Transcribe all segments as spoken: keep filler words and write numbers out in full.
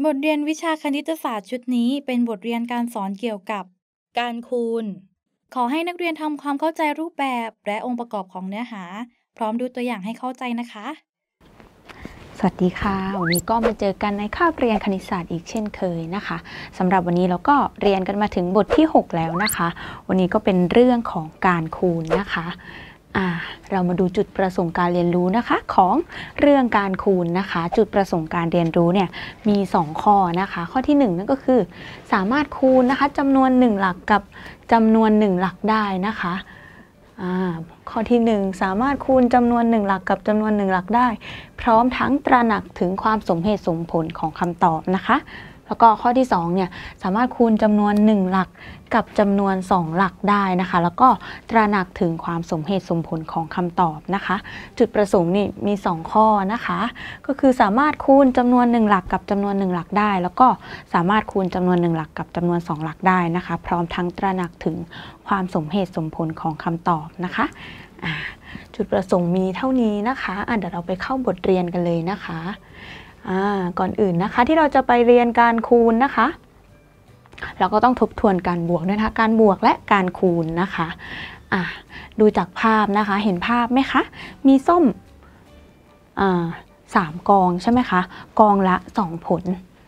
บทเรียนวิชาคณิตศาสตร์ชุดนี้เป็นบทเรียนการสอนเกี่ยวกับการคูณขอให้นักเรียนทำความเข้าใจรูปแบบและองค์ประกอบของเนื้อหาพร้อมดูตัวอย่างให้เข้าใจนะคะสวัสดีค่ะวันนี้ก็มาเจอกันในคาบเรียนคณิตศาสตร์อีกเช่นเคยนะคะสำหรับวันนี้เราก็เรียนกันมาถึงบทที่หกแล้วนะคะวันนี้ก็เป็นเรื่องของการคูณนะคะอ่าเรามาดูจุดประสงค์การเรียนรู้นะคะของเรื่องการคูณนะคะจุดประสงค์การเรียนรู้เนี่ยมีสองข้อนะคะข้อที่หนึ่งนั่นก็คือสามารถคูณนะคะจำนวนหนึ่งหลักกับจำนวนหนึ่งหลักได้นะคะข้อที่หนึ่งสามารถคูณจำนวนหนึ่งหลักกับจำนวนหนึ่งหลักได้พร้อมทั้งตระหนักถึงความสมเหตุสมผลของคำตอบนะคะแล้วก็ข้อที่สองเนี่ยสามารถคูณจำนวนหนึ่งหลักกับจำนวนสองหลักได้นะคะแล้วก็ตระหนักถึงความสมเหตุสมผลของคำตอบนะคะจุดประสงค์นี่มีสองข้อนะคะก็คือสามารถคูณจำนวนหนึ่งหลักกับจำนวนหนึ่งหลักได้แล้วก็สามารถคูณจำนวนหนึ่งหลักกับจำนวนสองหลักได้นะคะพร้อมทั้งตระหนักถึงความสมเหตุสมผลของคำตอบนะคะจุดประสงค์มีเท่านี้นะคะเดี๋ยวเราไปเข้าบทเรียนกันเลยนะคะก่อนอื่นนะคะที่เราจะไปเรียนการคูณนะคะเราก็ต้องทบทวนการบวกด้วยนะคะการบวกและการคูณนะคะะดูจากภาพนะคะเห็นภาพไหมคะมีส้มสามกองใช่ไหมคะกองละสองผล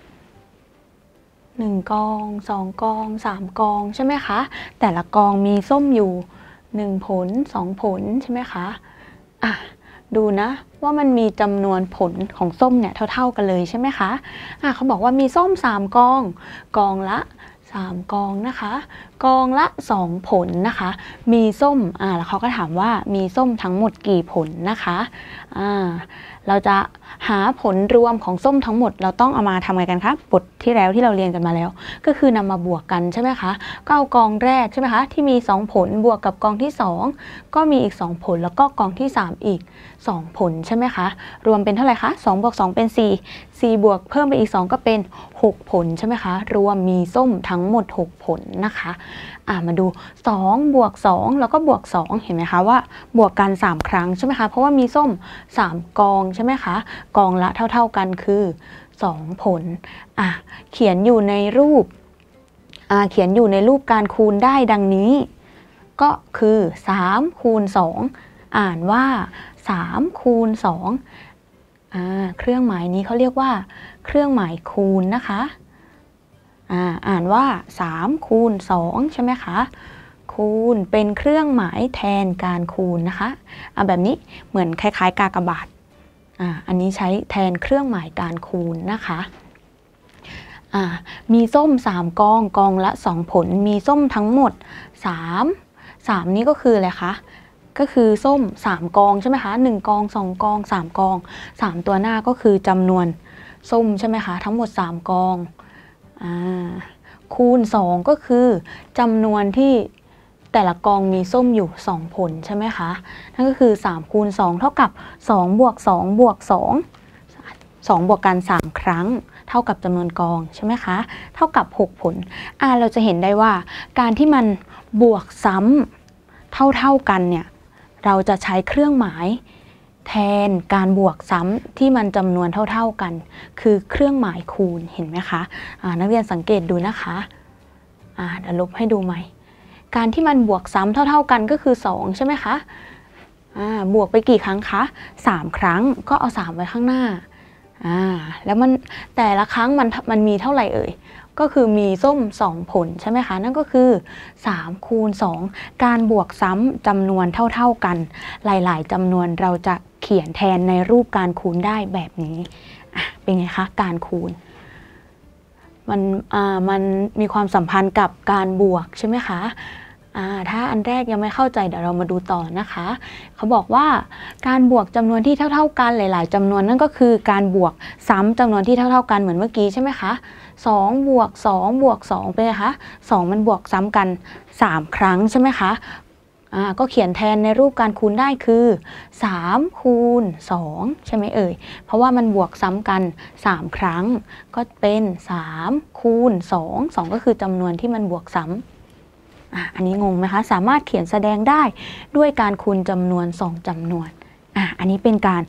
หนึ่งกองสองกองสามกองใช่ไหมคะแต่ละกองมีส้มอยู่หนึ่งผลสองผลใช่ไหมคะอ่ะดูนะว่ามันมีจำนวนผลของส้มเนี่ยเท่าๆกันเลยใช่ไหมคะอ่ะเขาบอกว่ามีส้มสามกองกองละสามกองนะคะกองละสองผลนะคะมีส้มอ่าแล้วเขาก็ถามว่ามีส้มทั้งหมดกี่ผลนะคะอ่าเราจะหาผลรวมของส้มทั้งหมดเราต้องเอามาทำไงกันคะบทที่แล้วที่เราเรียนกันมาแล้วก็คือนำมาบวกกันใช่ไหมคะก็เอากองแรกใช่ไหมคะที่มีสองผลบวกกับกองที่สองก็มีอีกสองผลแล้วก็กองที่สามอีกสองผลใช่ไหมคะรวมเป็นเท่าไหร่คะสองบวกสองเป็นสี่ สี่บวกเพิ่มไปอีกสองก็เป็นหกผลใช่ไหมคะรวมมีส้มทั้งหมดหกผลนะคะอ่ามาดูสองบวกสองแล้วก็บวกสองเห็นไหมคะว่าบวกกันสามครั้งใช่ไหมคะเพราะว่ามีส้มสามกองใช่ไหมคะกองละเท่าๆกันคือสองผลอ่ะเขียนอยู่ในรูปอ่าเขียนอยู่ในรูปการคูณได้ดังนี้ก็คือสามคูณสองอ่านว่าสามคูณสองอ่าเครื่องหมายนี้เขาเรียกว่าเครื่องหมายคูณนะคะอ่าอ่านว่าสามคูณสองใช่ไหมคะคูณเป็นเครื่องหมายแทนการคูณนะคะอ่าแบบนี้เหมือนคล้ายๆกากบาทอ่าอันนี้ใช้แทนเครื่องหมายการคูณนะคะอ่ามีส้มสามกองกองละสองผลมีส้มทั้งหมดสาม สามนี้ก็คืออะไรคะก็คือส้มสามกองใช่ไหมคะหนึ่งกองสองกองสามกองสามตัวหน้าก็คือจำนวนส้มใช่ไหมคะทั้งหมดสามกองอ่าคูณสองก็คือจำนวนที่แต่ละกองมีส้มอยู่สองผลใช่ไหมคะนั่นก็คือสามคูณสองเท่ากับสองบวกสองบวกสอง สองบวกกันสามครั้งเท่ากับจำนวนกองใช่ไหมคะเท่ากับหกผลอ่าเราจะเห็นได้ว่าการที่มันบวกซ้ำเท่าๆกันเนี่ยเราจะใช้เครื่องหมายแทนการบวกซ้ำที่มันจำนวนเท่าๆกันคือเครื่องหมายคูณเห็นไหมคะอ่านักเรียนสังเกตดูนะคะอ่าเดี๋ยวลบให้ดูใหม่การที่มันบวกซ้ำเท่าๆกันก็คือสองใช่ไหมคะอ่าบวกไปกี่ครั้งคะสามครั้งก็เอาสามไว้ข้างหน้าอ่าแล้วมันแต่ละครั้งมันมันมีเท่าไหร่เอ่ยก็คือมีส้มสองผลใช่ไหมคะนั่นก็คือสามคูณสองการบวกซ้ำจำนวนเท่าๆกันหลายๆจำนวนเราจะเขียนแทนในรูปการคูณได้แบบนี้อ่ะเป็นไงคะการคูณมันอ่ามันมีความสัมพันธ์กับการบวกใช่ไหมคะถ้าอันแรกยังไม่เข้าใจเดี๋ยวเรามาดูต่อนะคะเขาบอกว่าการบวกจำนวนที่เท่าๆกันหลายๆจำนวนนั่นก็คือการบวกซ้ำจำนวนที่เท่าๆกันเหมือนเมื่อกี้ใช่ไหมคะสองบวกสองบวกสองเป็นไงคะสองมันบวกซ้ำกันสามครั้งใช่ไหมคะอ่าก็เขียนแทนในรูปการคูณได้คือสามคูณสองใช่ไหมเอ่ยเพราะว่ามันบวกซ้ำกันสามครั้งก็เป็นสามคูณสอง สองก็คือจำนวนที่มันบวกซ้ำอันนี้งงไหมคะสามารถเขียนแสดงได้ด้วยการคูณจำนวนสองจำนวนอ่ะอันนี้เป็นการคู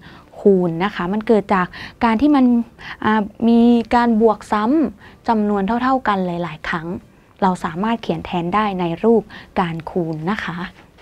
คูณนะคะมันเกิดจากการที่มันมีการบวกซ้ำจำนวนเท่าๆกันหลายๆครั้งเราสามารถเขียนแทนได้ในรูปการคูณนะคะ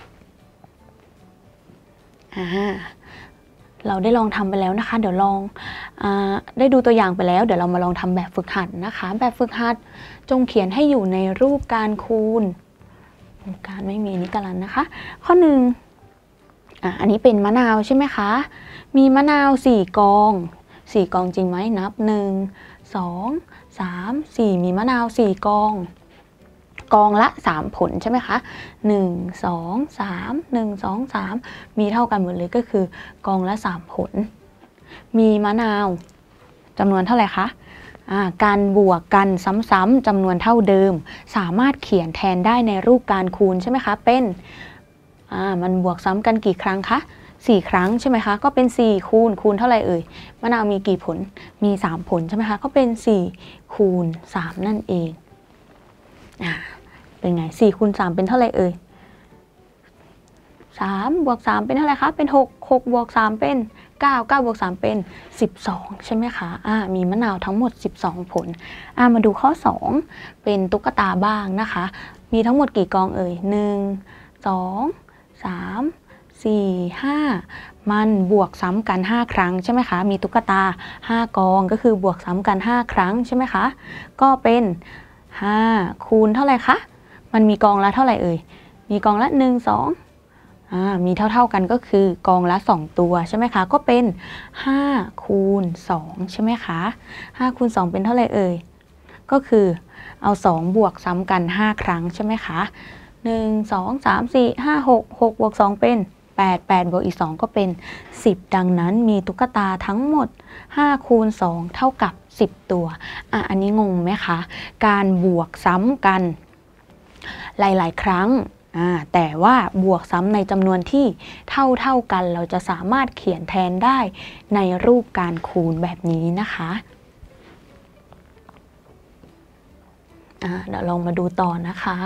เราได้ลองทำไปแล้วนะคะเดี๋ยวลองอได้ดูตัวอย่างไปแล้วเดี๋ยวเรามาลองทำแบบฝึกหัดนะคะแบบฝึกหัดจงเขียนให้อยู่ในรูปการคูณการไม่มีนิกรันนะคะข้อหนึ่งอ่ะอันนี้เป็นมะนาวใช่ไหมคะมีมะนาวสี่กองสี่กองจริงไหมนับหนึ่งสองสามสี่มีมะนาวสี่กองกองละสามผลใช่ไหมคะหนึ่ง สอง สาม หนึ่ง สอง สามมีเท่ากันหมดเลยก็คือกองละสามผลมีมะนาวจำนวนเท่าไหร่คะการบวกกันซ้ำๆจำนวนเท่าเดิมสามารถเขียนแทนได้ในรูปการคูณใช่ไหมคะเป็นมันบวกซ้ำกันกี่ครั้งคะสี่ครั้งใช่ไหมคะก็เป็นสี่คูณคูณเท่าไหร่เอ่ยมะนาวมีกี่ผลมีสามผลใช่ไหมคะก็เป็นสี่คูณสามนั่นเองอ่าเป็นไงสี่คูณสามเป็นเท่าไหร่เอ่ยสามบวกสามเป็นเท่าไหร่คะเป็นหก หกบวกสามเป็นเก้า เก้าบวกสามเป็นสิบสองใช่ไหมคะอ่ามีมะนาวทั้งหมดสิบสองผลอ่ามาดูข้อสองเป็นตุ๊กตาบ้างนะคะมีทั้งหมดกี่กองเอ่ยหนึ่ง สอง สาม สี่ ห้ามันบวกซ้ำกันห้าครั้งใช่ไหมคะมีตุ๊กตาห้ากองก็คือบวกซ้ำกันห้าครั้งใช่ไหมคะก็เป็นห้าคูณเท่าไหร่คะมันมีกองละเท่าไหร่เอ่ยมีกองละหนึ่ง สองอ่ามีเท่าๆกันก็คือกองละสองตัวใช่ไหมคะก็เป็นห้าคูณสองใช่ไหมคะห้าคูณสองเป็นเท่าไหร่เอ่ยก็คือเอาสองบวกซ้ำกันห้าครั้งใช่ไหมคะหนึ่ง สอง สาม สี่ ห้า หก หกบวกสองเป็นแปด แปดบวกอีกสองก็เป็นสิบดังนั้นมีตุ๊กตาทั้งหมดห้าคูณสองเท่ากับสิบตัวอ่ะอันนี้งงไหมคะการบวกซ้ำกันหลายๆครั้งแต่ว่าบวกซ้ำในจำนวนที่เท่าเท่ากันเราจะสามารถเขียนแทนได้ในรูปการคูณแบบนี้นะคะะเดี๋ยวลองมาดูต่อนะคะ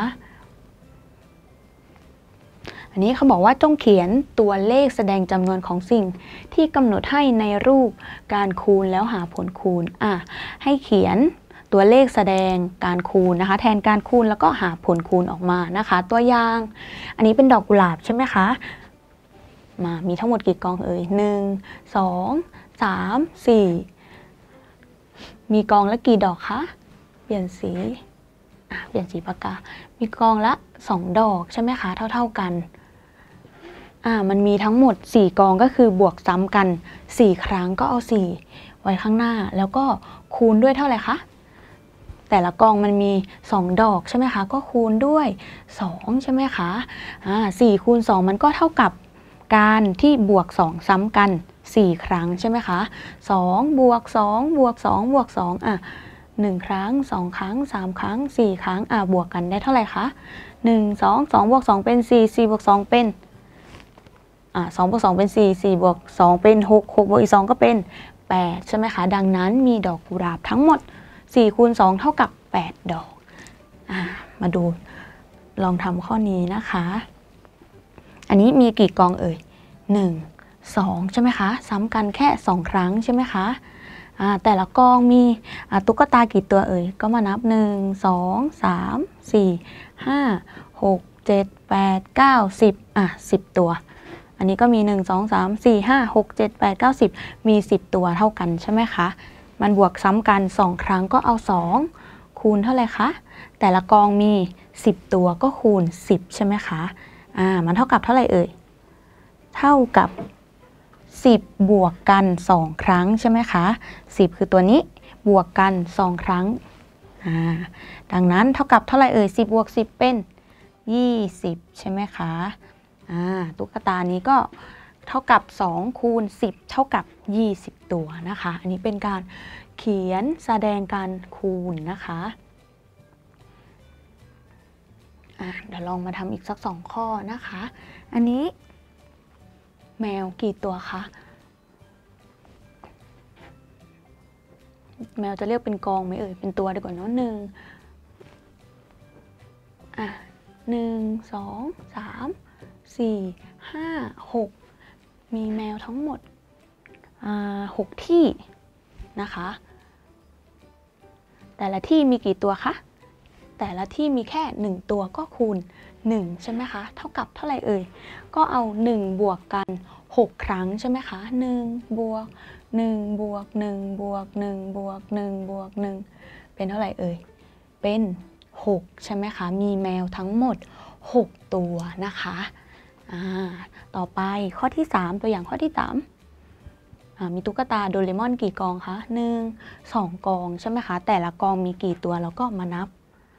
อันนี้เขาบอกว่าจงเขียนตัวเลขแสดงจำนวนของสิ่งที่กำหนดให้ในรูปการคูณแล้วหาผลคูณอ่ะให้เขียนตัวเลขแสดงการคูณนะคะแทนการคูณแล้วก็หาผลคูณออกมานะคะตัวอย่างอันนี้เป็นดอกกุหลาบใช่ไหมคะมามีทั้งหมดกี่กองเอ่ยหนึ่ง สอง สาม สี่มีกองละกี่ดอกคะเปลี่ยนสีเปลี่ยนสีปากกามีกองละสองดอกใช่ไหมคะเท่าๆกันอ่ามันมีทั้งหมดสี่กองก็คือบวกซ้ำกันสี่ครั้งก็เอาสี่ไว้ข้างหน้าแล้วก็คูณด้วยเท่าไหร่คะแต่ละกองมันมีสองดอกใช่ไหมคะก็คูณด้วยสองใช่ไหมคะอ่าสี่คูณสองมันก็เท่ากับการที่บวกสองซ้ำกันสี่ครั้งใช่ไหมคะสองบวกสองบวกสองบวกสองอ่ะหนึ่งครั้งสองครั้งสามครั้งสี่ครั้งอ่ะบวกกันได้เท่าไหร่คะหนึ่ง สอง สองบวกสองเป็นสี่ สี่บวกสองเป็นอ่ะสองบวกสองเป็นสี่ สี่บวกสองเป็นหก หกบวกอีกสองก็เป็นแปดใช่ไหมคะดังนั้นมีดอกกุหลาบทั้งหมดสี่คูณสองเท่ากับแปดดอกอ่ะมาดูลองทำข้อนี้นะคะอันนี้มีกี่กองเอ่ยหนึ่ง สองใช่ไหมคะซ้ำกันแค่สองครั้งใช่ไหมคะแต่ละกองมีตุ๊กตากี่ตัวเอ่ยก็มานับหนึ่ง สอง สาม สี่ ห้า หก เจ็ด แปด เก้า สิบอ่ะสิบตัวอันนี้ก็มีหนึ่ง สอง สาม สี่ ห้า หก เจ็ด แปด เก้า สิบมีสิบตัวเท่ากันใช่ไหมคะมันบวกซ้ำกันสองครั้งก็เอาสองคูณเท่าไหร่คะแต่ละกองมีสิบตัวก็คูณสิบใช่ไหมคะอ่ามันเท่ากับเท่าไหร่เอ่ยเท่ากับสิบบวกกันสองครั้งใช่ไหมคะสิบคือตัวนี้บวกกันสองครั้งอ่าดังนั้นเท่ากับเท่าไหร่เอ่ยสิบบวกสิบเป็นยี่สิบใช่ไหมคะอ่าตุ๊กตานี้ก็เท่ากับสองคูณสิบเท่ากับยี่สิบตัวนะคะอันนี้เป็นการเขียนแสดงการคูณนะคะอ่ะเดี๋ยวลองมาทำอีกสักสองข้อนะคะอันนี้แมวกี่ตัวคะแมวจะเรียกเป็นกองไหมเอ่ยเป็นตัวดีกว่าเนาะหนึ่งอ่ะหนึ่ง สอง สาม สี่ ห้า หกมีแมวทั้งหมดหกที่นะคะแต่ละที่มีกี่ตัวคะแต่ละที่มีแค่หนึ่งตัวก็คูณหนึ่งใช่ไหมคะเท่ากับเท่าไหร่เอ่ยก็เอาหนึ่งบวกกันหกครั้งใช่ไหมคะหนึ่งบวกหนึ่งบวกหนึ่งบวกหนึ่งบวกหนึ่งบวกหนึ่งเป็นเท่าไหร่เอ่ยเป็นหกใช่ไหมคะมีแมวทั้งหมดหกตัวนะคะอ่าต่อไปข้อที่สามตัวอย่างข้อที่สามมีตุ๊กตาโดเรมอนกี่กองคะหนึ่ง สองกองใช่ไหมคะแต่ละกองมีกี่ตัวเราก็มานับ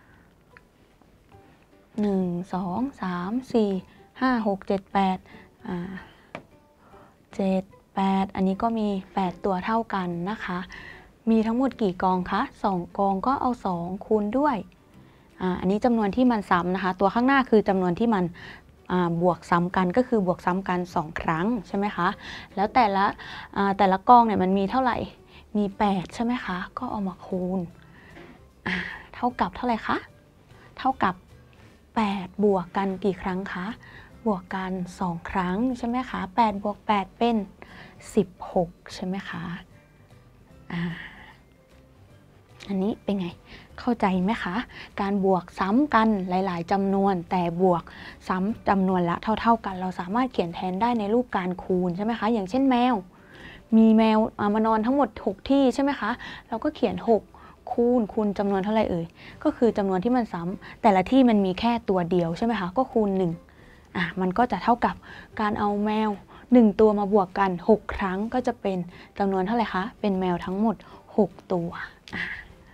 หนึ่ง สอง สาม สี่ ห้า หก เจ็ด แปดอ่าเจ็ด แปดอันนี้ก็มีแปดตัวเท่ากันนะคะมีทั้งหมดกี่กองคะสองกองก็เอาสองคูณด้วยอ่าอันนี้จำนวนที่มันซ้ำนะคะตัวข้างหน้าคือจำนวนที่มันบวกซ้ำกันก็คือบวกซ้ำกันสองครั้งใช่ไหมคะแล้วแต่ละแต่ละกองเนี่ยมันมีเท่าไหร่มีแปดใช่ไหมคะก็เอามาคูณเท่ากับเท่าไหร่คะเท่ากับแปดบวกกันกี่ครั้งคะบวกกันสองครั้งใช่ไหมคะแปดบวกแปดเป็นสิบหกใช่ไหมคะอ่าอันนี้เป็นไงเข้าใจไหมคะการบวกซ้ำกันหลายๆจำนวนแต่บวกซ้ำจำนวนละเท่าๆกันเราสามารถเขียนแทนได้ในรูปการคูณใช่ไหมคะอย่างเช่นแมวมีแมวมานอนทั้งหมดหกที่ใช่ไหมคะเราก็เขียนหกคูณคูณจำนวนเท่าไหร่เอ่ยก็คือจำนวนที่มันซ้ำแต่ละที่มันมีแค่ตัวเดียวใช่ไหมคะก็คูณหนึ่งอ่ะมันก็จะเท่ากับการเอาแมวหนึ่งตัวมาบวกกันหกครั้งก็จะเป็นจำนวนเท่าไหร่คะเป็นแมวทั้งหมดหกตัวอ่ะ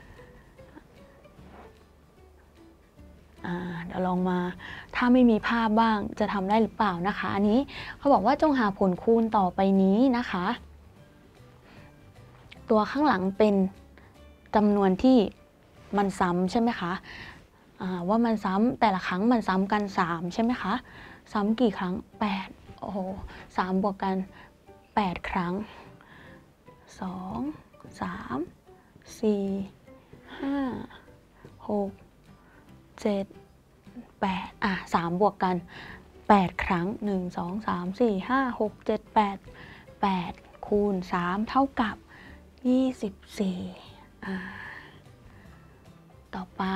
เดี๋ยวลองมาถ้าไม่มีภาพบ้างจะทำได้หรือเปล่านะคะอันนี้เขาบอกว่าจงหาผลคูณต่อไปนี้นะคะตัวข้างหลังเป็นจำนวนที่มันซ้ำใช่ไหมคะว่ามันซ้ำแต่ละครั้งมันซ้ำกันสามใช่ไหมคะซ้ำกี่ครั้งแปดโอ้โหสามบวกกันแปดครั้งสอง สาม สี่ ห้า หก เจ็ด แปดอ่ะสามบวกกันแปดครั้งหนึ่ง สอง สาม สี่ ห้า หก เจ็ด แปด แปดคูณสามเท่ากับยี่สิบสี่อ่าต่อไป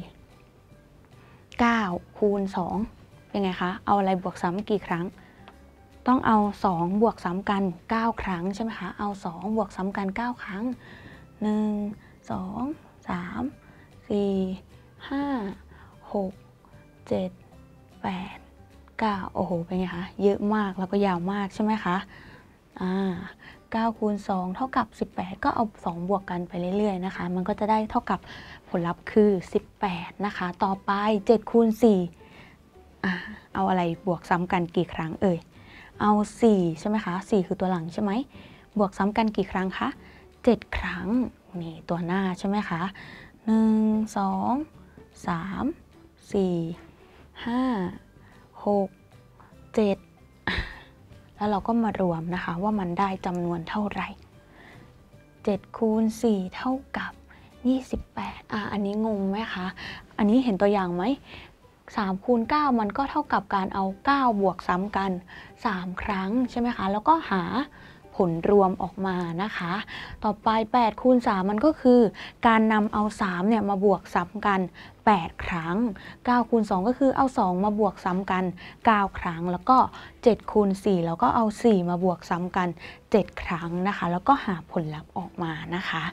เก้าคูณสองเป็นไงคะเอาอะไรบวกซ้ำกี่ครั้งต้องเอาสองบวกซ้ำกันเก้าครั้งใช่ไหมคะเอาสองบวกซ้ำกันเก้าครั้งหนึ่ง สอง สาม สี่ ห้า หก เจ็ด แปด เก้าโอ้โหเป็นไงคะเยอะมากแล้วก็ยาวมากใช่ไหมคะอ่าเก้าคูณสองเท่ากับสิบแปดก็เอาสองบวกกันไปเรื่อยๆนะคะมันก็จะได้เท่ากับผลลัพธ์คือสิบแปดนะคะต่อไปเจ็ดคูณสี่อ่าเอาอะไรบวกซ้ำกันกี่ครั้งเอ่ยเอาสี่ใช่ไหมคะสี่คือตัวหลังใช่ไหมบวกซ้ำกันกี่ครั้งคะเจ็ดครั้งนี่ตัวหน้าใช่ไหมคะหนึ่ง สอง สาม สี่ ห้า หก เจ็ดแล้วเราก็มารวมนะคะว่ามันได้จำนวนเท่าไหร่เจ็ดคูณสี่เท่ากับยี่สิบแปดอ่ะอันนี้งงไหมคะอันนี้เห็นตัวอย่างไหมสามคูณเก้ามันก็เท่ากับการเอาเก้าบวกซ้ำกันสามครั้งใช่ไหมคะแล้วก็หาผลรวมออกมานะคะต่อไปแปดคูณสามมันก็คือการนำเอาสามเนี่ยมาบวกซ้ำกันแปดครั้งเก้าคูณสองก็คือเอาสองมาบวกซ้ำกันเก้าครั้งแล้วก็เจ็ดคูณสี่แล้วก็เอาสี่มาบวกซ้ำกันเจ็ดครั้งนะคะแล้วก็หาผลลัพธ์ออกมานะคะ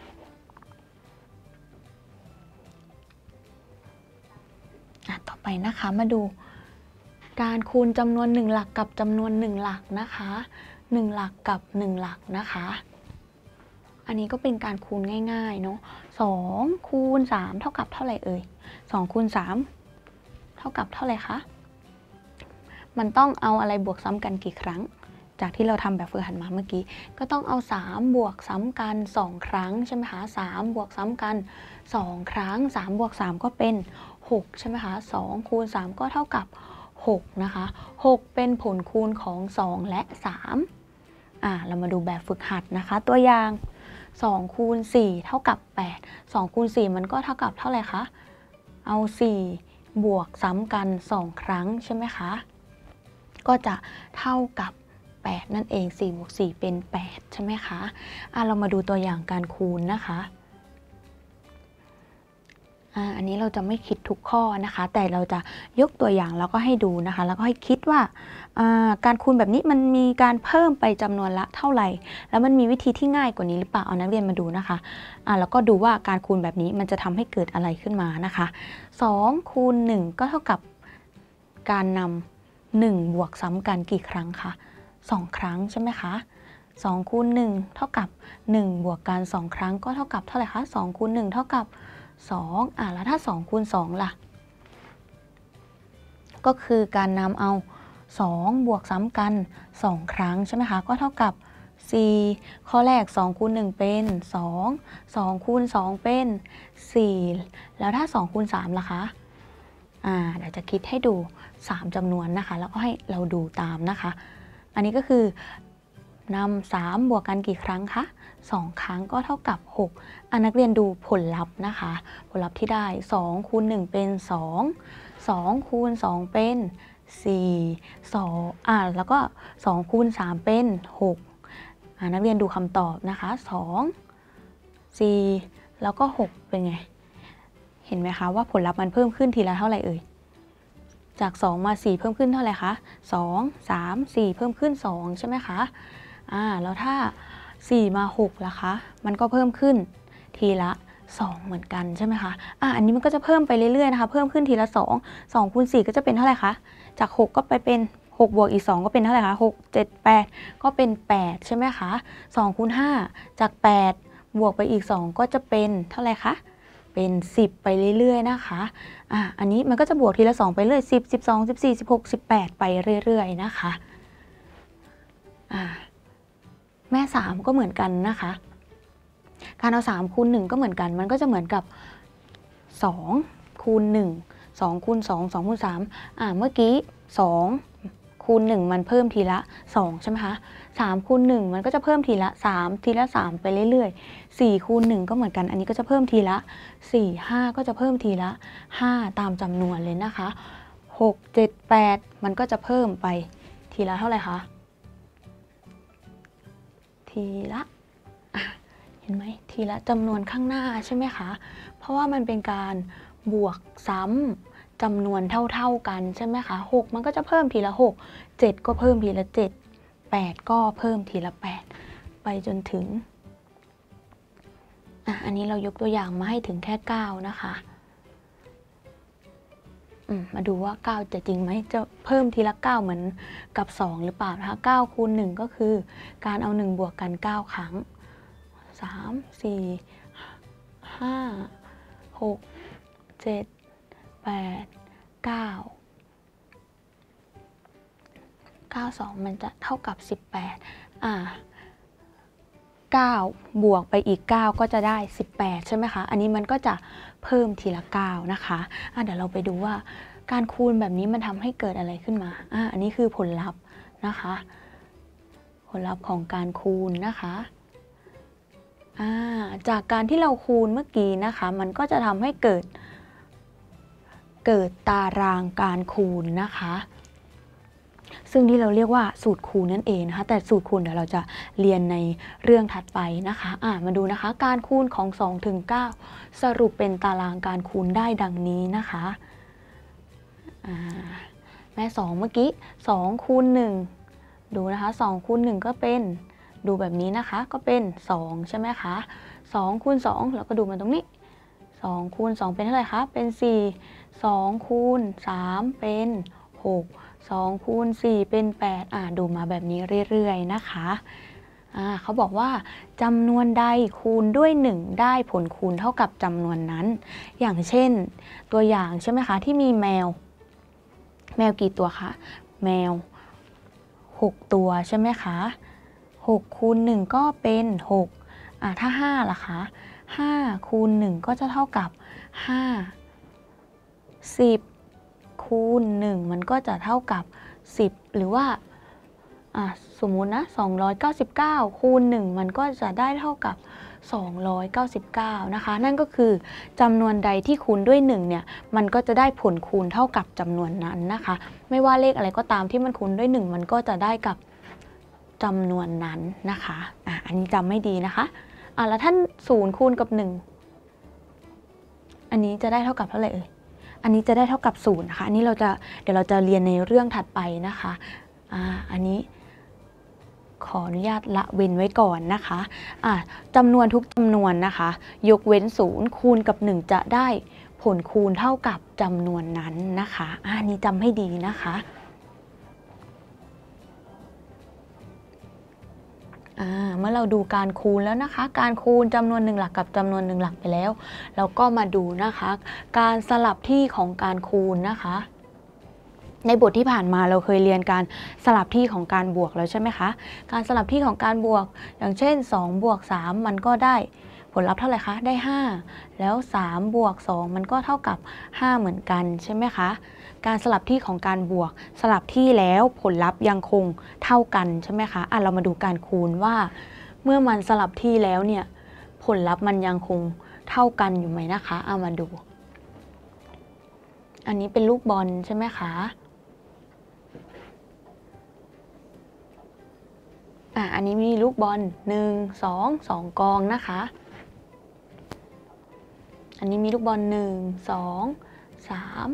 ต่อไปนะคะมาดูการคูณจำนวนหนึ่งหลักกับจำนวนหนึ่งหลักนะคะหนึ่งหลักกับหนึ่งหลักนะคะอันนี้ก็เป็นการคูณง่ายๆเนาะสองคูณสามเท่ากับเท่าไหร่เอ่ยสองคูณสามเท่ากับเท่าไหร่คะมันต้องเอาอะไรบวกซ้ำกันกี่ครั้งจากที่เราทำแบบฝึกหัดมาเมื่อกี้ก็ต้องเอาสามบวกซ้ำกันสองครั้งใช่ไหมคะสามบวกซ้ำกันสองครั้งสามบวกสามก็เป็นหกใช่ไหมคะสองคูณสามก็เท่ากับหกนะคะหกเป็นผลคูณของสองและสามอ่าเรามาดูแบบฝึกหัดนะคะตัวอย่างสองคูณสี่เท่ากับแปด สองคูณสี่มันก็เท่ากับเท่าไหร่คะเอาสี่บวกซ้ำกันสองครั้งใช่ไหมคะก็จะเท่ากับแปดนั่นเองสี่บวกสี่เป็นแปดใช่ไหมคะอ่ะเรามาดูตัวอย่างการคูณนะคะอ่าอันนี้เราจะไม่คิดทุกข้อนะคะแต่เราจะยกตัวอย่างแล้วก็ให้ดูนะคะแล้วก็ให้คิดว่าการคูณแบบนี้มันมีการเพิ่มไปจำนวนละเท่าไหร่แล้วมันมีวิธีที่ง่ายกว่านี้หรือเปล่าเอานักเรียนมาดูนะคะอ่าแล้วก็ดูว่าการคูณแบบนี้มันจะทำให้เกิดอะไรขึ้นมานะคะสองคูณหนึ่งก็เท่ากับการนำหนึ่งบวกซ้ำกันกี่ครั้งคะสองครั้งใช่ไหมคะสองคูณหนึ่งเท่ากับหนึ่งบวกกันสองครั้งก็เท่ากับเท่าไหร่คะสองคูณหนึ่งเท่ากับสองอ่ะแล้วถ้าสองคูณสองล่ะก็คือการนำเอาสองบวกซ้ำกันสองครั้งใช่ไหมคะก็เท่ากับสี่ข้อแรกสองคูณหนึ่งเป็นสอง สองคูณสองเป็นสี่แล้วถ้าสองคูณสามล่ะคะอ่าเดี๋ยวจะคิดให้ดูสามจำนวนนะคะแล้วก็ให้เราดูตามนะคะอันนี้ก็คือนำสามบวกกันกี่ครั้งคะสองครั้งก็เท่ากับหกอ่ะนักเรียนดูผลลัพธ์นะคะผลลัพธ์ที่ได้สองคูณหนึ่งเป็นสอง สองคูณสองเป็นสี่ สองอ่ะแล้วก็สองคูณสามเป็นหกอ่ะนักเรียนดูคำตอบนะคะสอง สี่แล้วก็หกเป็นไงเห็นไหมคะว่าผลลัพธ์มันเพิ่มขึ้นทีละเท่าไหร่เอ่ยจากสองมาสี่เพิ่มขึ้นเท่าไหร่คะสอง สาม สี่เพิ่มขึ้นสองใช่ไหมคะอ่าแล้วถ้าสี่มาหกล่ะคะมันก็เพิ่มขึ้นทีละสองเหมือนกันใช่ไหมคะอ่าอันนี้มันก็จะเพิ่มไปเรื่อยๆนะคะเพิ่มขึ้นทีละสอง สองคูณสี่ก็จะเป็นเท่าไหร่คะจากหกก็ไปเป็นหกบวกอีกสองก็เป็นเท่าไหร่คะหก เจ็ด แปดก็เป็นแปดใช่ไหมคะสองคูณห้าจากแปดบวกไปอีกสองก็จะเป็นเท่าไหร่คะเป็นสิบไปเรื่อยๆนะคะอ่ะอันนี้มันก็จะบวกทีละสองไปเรื่อยสิบ สิบสอง สิบสี่ สิบหก สิบแปดไปเรื่อยๆนะคะอ่ะแม่สามก็เหมือนกันนะคะการเอาสามคูณหนึ่งก็เหมือนกันมันก็จะเหมือนกับสองคูณหนึ่ง สองคูณสอง สองคูณสามอ่าเมื่อกี้สองคูณหนึ่งมันเพิ่มทีละสองใช่ไหมคะสามคูณหนึ่งมันก็จะเพิ่มทีละสามทีละสามไปเรื่อยๆสี่คูณหนึ่งก็เหมือนกันอันนี้ก็จะเพิ่มทีละสี่ ห้าก็จะเพิ่มทีละห้าตามจำนวนเลยนะคะหก เจ็ด แปดมันก็จะเพิ่มไปทีละเท่าไหร่คะทีละเห็นไหมทีละจำนวนข้างหน้าใช่ไหมคะเพราะว่ามันเป็นการบวกซ้ำจำนวนเท่าๆกันใช่ไหมคะหกมันก็จะเพิ่มทีละหก เจ็ดก็เพิ่มทีละเจ็ด แปดก็เพิ่มทีละแปดไปจนถึงอ่ะอันนี้เรายกตัวอย่างมาให้ถึงแค่เก้านะคะมาดูว่าเก้าจะจริงไหมจะเพิ่มทีละเก้าเหมือนกับสองหรือเปล่านะคะเก้าคูณหนึ่งก็คือการเอาหนึ่งบวกกันเก้าครั้งสาม สี่ ห้า หก เจ็ด แปด เก้า เก้า สองมันจะเท่ากับสิบแปดอ่าเก้าบวกไปอีกเก้าก็จะได้สิบแปดใช่ไหมคะอันนี้มันก็จะเพิ่มทีละเก้านะคะอ่ะเดี๋ยวเราไปดูว่าการคูณแบบนี้มันทำให้เกิดอะไรขึ้นมาอ่ะอันนี้คือผลลัพธ์นะคะผลลัพธ์ของการคูณนะคะอ่าจากการที่เราคูณเมื่อกี้นะคะมันก็จะทำให้เกิดเกิดตารางการคูณนะคะซึ่งที่เราเรียกว่าสูตรคูณนั่นเองนะคะแต่สูตรคูณเดี๋ยวเราจะเรียนในเรื่องถัดไปนะคะอ่ามาดูนะคะการคูณของสองถึงเก้าสรุปเป็นตารางการคูณได้ดังนี้นะคะอ่าแม่สองเมื่อกี้สองคูณหนึ่งดูนะคะสองคูณหนึ่งก็เป็นดูแบบนี้นะคะก็เป็นสองใช่ไหมคะสองคูณสองแล้วก็ดูมาตรงนี้สองคูณสองเป็นเท่าไหร่คะเป็นสี่ สองคูณสามเป็นหกสองคูณสี่เป็นแปดอ่าดูมาแบบนี้เรื่อยๆนะคะอ่าเขาบอกว่าจำนวนใดคูณด้วยหนึ่งได้ผลคูณเท่ากับจำนวนนั้นอย่างเช่นตัวอย่างใช่ไหมคะที่มีแมวแมวกี่ตัวคะแมวหกตัวใช่ไหมคะหกคูณหนึ่งก็เป็นหกอ่าถ้าห้าล่ะคะห้าคูณหนึ่งก็จะเท่ากับห้า สิบคูณหนึ่งมันก็จะเท่ากับสิบหรือว่าสมมุตินะสองร้อยเก้าสิบเก้าคูณหนึ่งมันก็จะได้เท่ากับสองร้อยเก้าสิบเก้านะคะนั่นก็คือจำนวนใดที่คูณด้วยหนึ่งเนี่ยมันก็จะได้ผลคูณเท่ากับจำนวนนั้นนะคะไม่ว่าเลขอะไรก็ตามที่มันคูณด้วยหนึ่งมันก็จะได้กับจำนวนนั้นนะคะอ่ะอันนี้จำไม่ดีนะคะอ่ะแล้วท่านศูนย์คูณกับหนึ่งอันนี้จะได้เท่ากับเท่าไหร่เอ่ยอันนี้จะได้เท่ากับศูนย์นะคะอันนี้เราจะเดี๋ยวเราจะเรียนในเรื่องถัดไปนะคะอ่าอันนี้ขออนุญาตละเว้นไว้ก่อนนะคะอ่ะจำนวนทุกจำนวนนะคะยกเว้นศูนย์คูณกับหนึ่งจะได้ผลคูณเท่ากับจำนวนนั้นนะคะอ่ะอันนี้จำให้ดีนะคะเมื่อเราดูการคูณแล้วนะคะการคูณจำนวนหนึ่งหลักกับจำนวนหนึ่งหลักไปแล้วเราก็มาดูนะคะการสลับที่ของการคูณนะคะในบทที่ผ่านมาเราเคยเรียนการสลับที่ของการบวกแล้วใช่ไหมคะการสลับที่ของการบวกอย่างเช่นสองบวกสามมันก็ได้ผลลัพธ์เท่าไหร่คะได้ห้าแล้วสามบวกสองมันก็เท่ากับห้าเหมือนกันใช่ไหมคะการสลับที่ของการบวกสลับที่แล้วผลลัพธ์ยังคงเท่ากันใช่ไหมคะอ่ะเรามาดูการคูณว่าเมื่อมันสลับที่แล้วเนี่ยผลลัพธ์มันยังคงเท่ากันอยู่ไหมนะคะเอามาดูอันนี้เป็นลูกบอลใช่ไหมคะอ่ะอันนี้มีลูกบอลหนึ่ง สอง สองกองนะคะอันนี้มีลูกบอลหนึ่ง สอง สาม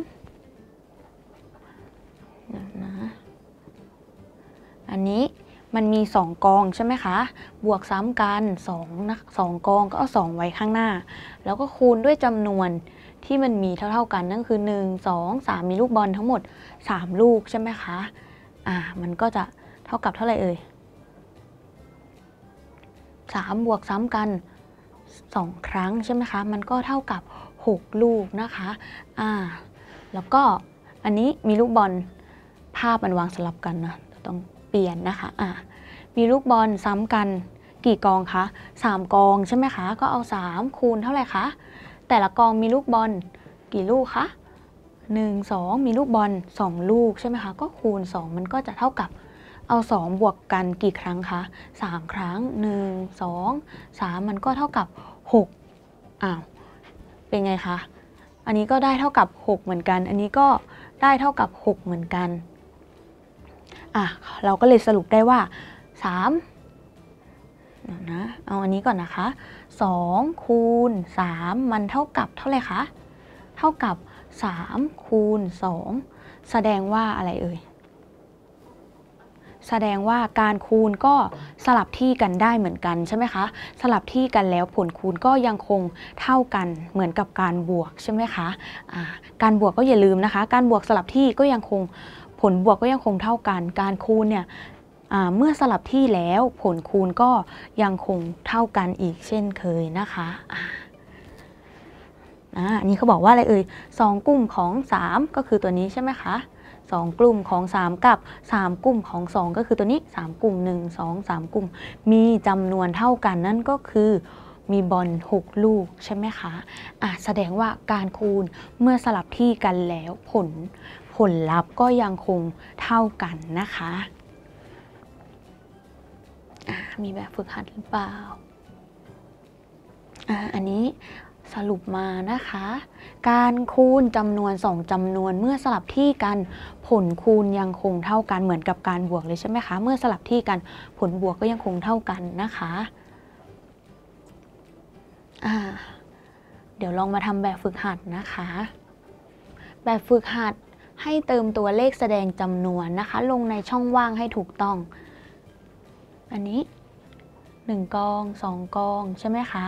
นะอันนี้มันมีสองกองใช่ไหมคะบวกซ้ำกันสองนะสองกองก็เอาสองไว้ข้างหน้าแล้วก็คูณด้วยจำนวนที่มันมีเท่าๆกันนั่นคือหนึ่ง สอง สามมีลูกบอลทั้งหมดสามลูกใช่ไหมคะอ่ามันก็จะเท่ากับเท่าไหร่เอ่ยสามบวกซ้ำกันสองครั้งใช่ไหมคะมันก็เท่ากับหกลูกนะคะอ่าแล้วก็อันนี้มีลูกบอลภาพมันวางสลับกันนะต้องเปลี่ยนนะคะอ่ามีลูกบอลซ้ำกันกี่กองคะสามกองใช่ไหมคะก็เอาสามคูณเท่าไหร่คะแต่ละกองมีลูกบอลกี่ลูกคะหนึ่ง สองมีลูกบอลสองลูกใช่ไหมคะก็คูณสองมันก็จะเท่ากับเอาสองบวกกันกี่ครั้งคะสามครั้งหนึ่ง สอง สามมันก็เท่ากับหกอ้าวเป็นไงคะอันนี้ก็ได้เท่ากับหกเหมือนกันอันนี้ก็ได้เท่ากับหกเหมือนกันอ่ะเราก็เลยสรุปได้ว่าสามเดี๋ยวนะเอาอันนี้ก่อนนะคะสองคูณสามมันเท่ากับเท่าไหร่คะเท่ากับสามคูณสองแสดงว่าอะไรเอ่ยแสดงว่าการคูณก็สลับที่กันได้เหมือนกันใช่ไหมคะสลับที่กันแล้วผลคูณก็ยังคงเท่ากันเหมือนกับการบวกใช่ไหมคะะการบวกก็อย่าลืมนะคะการบวกสลับที่ก็ยังคงผลบวกก็ยังคงเท่ากันการคูณเนี่ยเมื่อสลับที่แล้วผลคูณก็ยังคงเท่ากันอีกเช่นเคยนะคะอันนี้เขาบอกว่าอะไรเอ่ยสองกลุ่มของสามก็คือตัวนี้ใช่ไหมคะสองกลุ่มของสามกับสามกลุ่มของสองก็คือตัวนี้สามกลุ่มหนึ่ง สอง สามกลุ่มมีจำนวนเท่ากันนั่นก็คือมีบอลหกลูกใช่ไหมคะอ่ะแสดงว่าการคูณเมื่อสลับที่กันแล้วผลผลลัพธ์ก็ยังคงเท่ากันนะคะอ่ะมีแบบฝึกหัดหรือเปล่าอ่ะอันนี้สรุปมานะคะการคูณจำนวนสองจำนวนเมื่อสลับที่กันผลคูณยังคงเท่ากันเหมือนกับการบวกเลยใช่ไหมคะเมื่อสลับที่กันผลบวกก็ยังคงเท่ากันนะคะอ่าเดี๋ยวลองมาทำแบบฝึกหัดนะคะแบบฝึกหัดให้เติมตัวเลขแสดงจำนวนนะคะลงในช่องว่างให้ถูกต้องอันนี้หนึ่งกองสองกองใช่ไหมคะ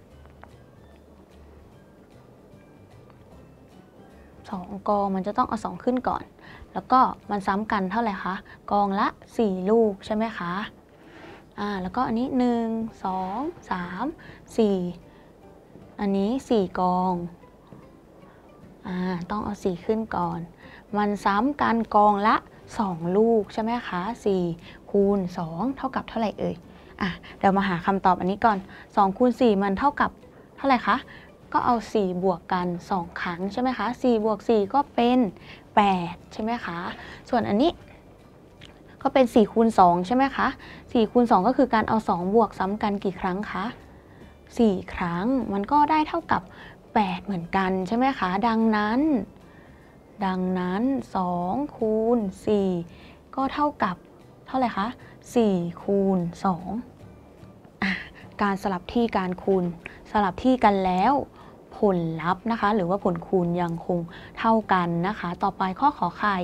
สองกองมันจะต้องเอาสองขึ้นก่อนแล้วก็มันซ้ำกันเท่าไหร่คะกองละสี่ลูกใช่ไหมคะอ่าแล้วก็อันนี้หนึ่ง สอง สาม สี่อันนี้สี่กองอ่าต้องเอาสี่ขึ้นก่อนมันซ้ำกันกองละสองลูกใช่ไหมคะสี่คูณสองเท่ากับเท่าไหร่เอ่ยอ่ะเดี๋ยวมาหาคำตอบอันนี้ก่อนสองคูณสี่มันเท่ากับเท่าไหร่คะก็เอาสี่บวกกันสองครั้งใช่ไหมคะสี่บวกสี่ก็เป็นแปดใช่ไหมคะส่วนอันนี้ก็เป็นสี่คูณสองใช่ไหมคะสี่คูณสองก็คือการเอาสองบวกซ้ำกันกี่ครั้งคะสี่ครั้งมันก็ได้เท่ากับแปดเหมือนกันใช่ไหมคะดังนั้นดังนั้นสองคูณสี่ก็เท่ากับเท่าไหร่คะสี่คูณสองอ่ะการสลับที่การคูณสลับที่กันแล้วผลลัพธ์นะคะหรือว่าผลคูณยังคงเท่ากันนะคะต่อไปข้อขอไข่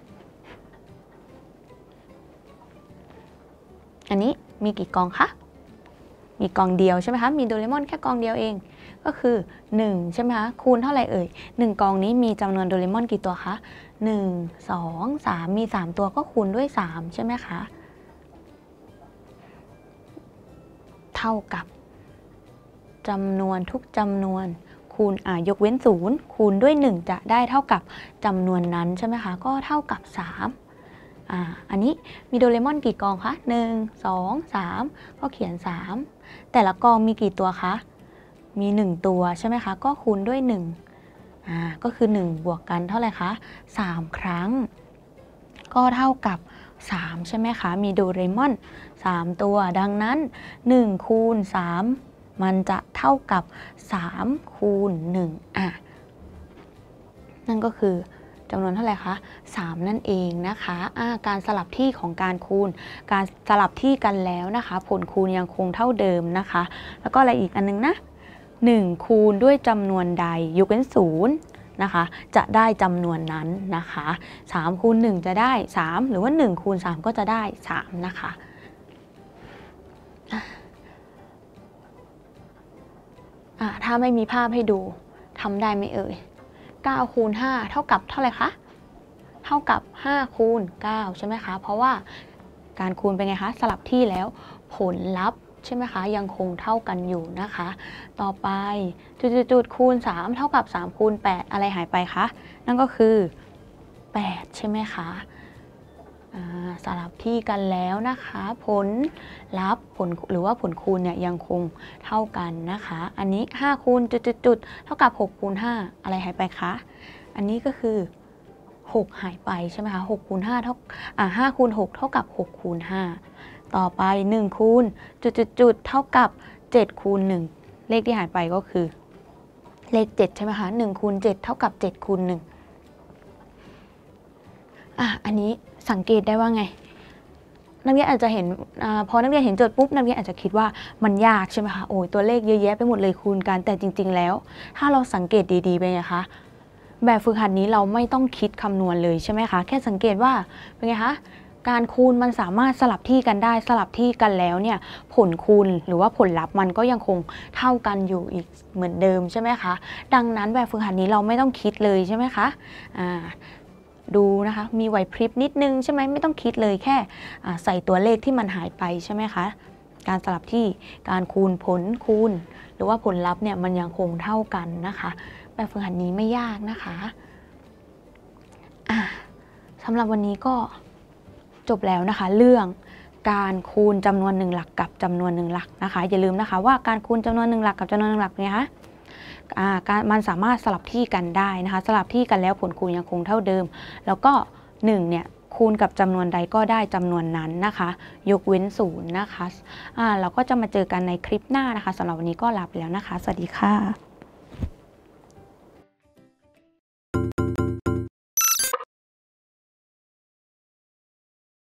อันนี้มีกี่กองคะมีกองเดียวใช่ไหมคะมีโดเรมอนแค่กองเดียวเองก็คือหนึ่งใช่ไหมคะคูณเท่าไหร่เอ่ยหนึ่งกองนี้มีจำนวนโดเรมอนกี่ตัวคะหนึ่ง สอง สามมีสามตัวก็คูณด้วยสามใช่ไหมคะเท่ากับจำนวนทุกจำนวนคูณอ่ายกเว้นศูนย์คูณด้วยหนึ่งจะได้เท่ากับจำนวนนั้นใช่ไหมคะก็เท่ากับสามอ่าอันนี้มีโดเรมอนกี่กองคะหนึ่ง สอง สามก็เขียนสามแต่ละกองมีกี่ตัวคะมีหนึ่งตัวใช่ไหมคะก็คูณด้วยหนึ่งอ่าก็คือหนึ่งบวกกันเท่าไหร่คะสามครั้งก็เท่ากับสามใช่ไหมคะมีโดเรมอนสามตัวดังนั้นหนึ่งคูณสามมันจะเท่ากับสามคูณหนึ่งอ่ะนั่นก็คือจำนวนเท่าไหร่คะสามนั่นเองนะคะะการสลับที่ของการคูณการสลับที่กันแล้วนะคะผลคูณยังคงเท่าเดิมนะคะแล้วก็อะไรอีกอันนึงนะหนึ่งคูณด้วยจำนวนใดยกเว้นศูนย์นะคะจะได้จำนวนนั้นนะคะสามคูณหนึ่งจะได้สามหรือว่าหนึ่งคูณสามก็จะได้สามนะคะอ่ะถ้าไม่มีภาพให้ดูทำได้ไหมเอ่ยเก้าคูณห้าเท่ากับเท่าไหร่คะเท่ากับห้าคูณเก้าใช่ไหมคะเพราะว่าการคูณเป็นไงคะสลับที่แล้วผลลัพธ์ใช่ไหมคะยังคงเท่ากันอยู่นะคะต่อไปจุดๆคูณสามเท่ากับสามคูณแปดอะไรหายไปคะนั่นก็คือแปดใช่ไหมคะสลับที่กันแล้วนะคะผลลัพธ์ผลหรือว่าผลคูณเนี่ยยังคงเท่ากันนะคะอันนี้ห้าคูณจุดๆเท่ากับหกคูณห้าอะไรหายไปคะอันนี้ก็คือหกหายไปใช่ไหมคะหกคูณห้าเท่าอ่าห้าคูณหกเท่ากับหกคูณห้าต่อไปหนึ่งคูณจุดๆเท่ากับเจ็ดคูณหนึ่งเลขที่หายไปก็คือเลขเจ็ดใช่ไหมคะหนึ่งคูณเจ็ดเท่ากับเจ็ดคูณหนึ่งอ่ะอันนี้สังเกตได้ว่าไงนักเรียนอาจจะเห็นอพอนักเรียนเห็นโจทย์ปุ๊บนักเรียนอาจจะคิดว่ามันยากใช่ไหมคะโอ้ยตัวเลขเยอะแยะไปหมดเลยคูณกันแต่จริงๆแล้วถ้าเราสังเกตดีๆเป็นไงคะแบบฝึกหัดนี้เราไม่ต้องคิดคำนวณเลยใช่ไหมคะแค่สังเกตว่าเป็นไงคะการคูณมันสามารถสลับที่กันได้สลับที่กันแล้วเนี่ยผลคูณหรือว่าผลลัพธ์มันก็ยังคงเท่ากันอยู่อีกเหมือนเดิมใช่ไหมคะดังนั้นแบบฝึกหัดนี้เราไม่ต้องคิดเลยใช่ไหมคะอ่าดูนะคะมีไหวพริบนิดนึงใช่ไหมไม่ต้องคิดเลยแค่ใส่ตัวเลขที่มันหายไปใช่ไหมคะการสลับที่การคูณผลคูณหรือว่าผลลัพธ์เนี่ยมันยังคงเท่ากันนะคะแบบฝึกหัดนี้ไม่ยากนะคะะสำหรับวันนี้ก็จบแล้วนะคะเรื่องการคูณจำนวนหนึ่งหลักกับจำนวนหนึ่งหลักนะคะอย่าลืมนะคะว่าการคูณจำนวนหนึ่งหลักกับจำนวนหนึ่งหลักเนี่ยคะการมันสามารถสลับที่กันได้นะคะสลับที่กันแล้วผลคูณยังคงเท่าเดิมแล้วก็หนึ่งเนี่ยคูณกับจำนวนใดก็ได้จำนวนนั้นนะคะยกเว้นศูนย์นะคะะเราก็จะมาเจอกันในคลิปหน้านะคะสำหรับวันนี้ก็ลาไปแล้วนะคะสวัสดีค่ะ